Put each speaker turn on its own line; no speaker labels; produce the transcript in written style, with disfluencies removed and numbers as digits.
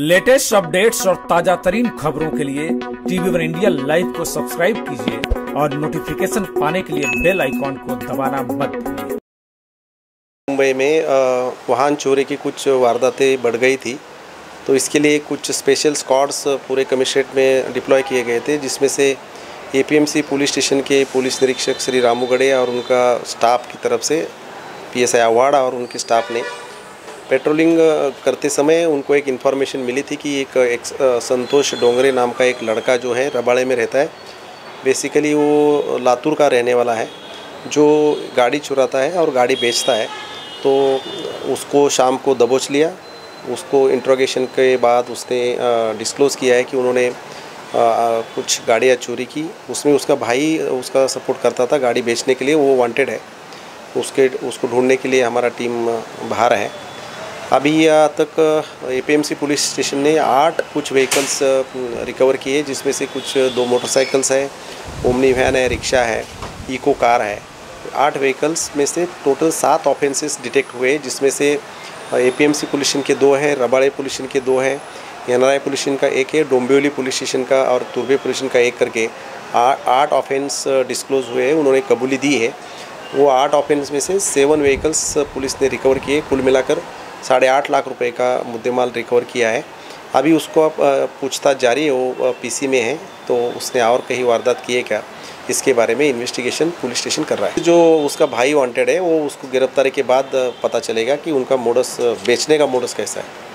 Latest updates और ताजा तरीन खबरों के लिए टीवी1 इंडिया लाइव को सब्सक्राइब कीजिए और नोटिफिकेशन पाने के लिए बेल आइकॉन को दबाना मत भूलिए।
मुंबई में वाहन चोरी की कुछ वारदातें बढ़ गई थी, तो इसके लिए कुछ स्पेशल स्क्वाड्स पूरे कमिश्नरेट में डिप्लॉय किए गए थे, जिसमें से एपीएमसी पुलिस स्टेशन के पुलिस निरीक्षक श्री रामू गड़े और उनका स्टाफ की तरफ से पीएसआई अवाड़ा और उनके स्टाफ ने पेट्रोलिंग करते समय उनको एक इन्फॉर्मेशन मिली थी कि एक संतोष डोंगरे नाम का एक लड़का जो है रबाड़े में रहता है। बेसिकली वो लातूर का रहने वाला है, जो गाड़ी चुराता है और गाड़ी बेचता है। तो उसको शाम को दबोच लिया। उसको इंट्रोगेशन के बाद उसने डिस्क्लोज़ किया है कि उन्होंने कुछ गाड़ियाँ चोरी की। उसमें उसका भाई उसका सपोर्ट करता था गाड़ी बेचने के लिए, वो वांटेड है। उसको ढूंढने के लिए हमारा टीम बाहर है। अभी तक एपीएमसी पुलिस स्टेशन ने 8 कुछ व्हीकल्स रिकवर किए, जिसमें से कुछ 2 मोटरसाइकिल्स है, ओमनी वैन है, रिक्शा है, इको कार है। 8 व्हीकल्स में से टोटल 7 ऑफेंसेस डिटेक्ट हुए, जिसमें से एपीएमसी पुलिस स्टेशन के 2 हैं, रबाड़े पुलिस स्टेशन के 2 हैं, एनआरआई पुलिस स्टेशन का 1 है, डोंबिवली पुलिस स्टेशन का और तुर्बे पुलिस स्टेशन का 1 करके 8 ऑफेंस डिस्क्लोज हुए हैं, उन्होंने कबूली दी है। वो 8 ऑफेंस में से 7 व्हीकल्स पुलिस ने रिकवर किए। कुल मिलाकर 8.5 लाख रुपए का मुद्देमाल रिकवर किया है। अभी उसको पूछताछ जारी है, वो पीसी में है, तो उसने और कहीं वारदात की है क्या, इसके बारे में इन्वेस्टिगेशन पुलिस स्टेशन कर रहा है। जो उसका भाई वांटेड है, वो उसको गिरफ्तारी के बाद पता चलेगा कि उनका मोडस बेचने का मोडस कैसा है।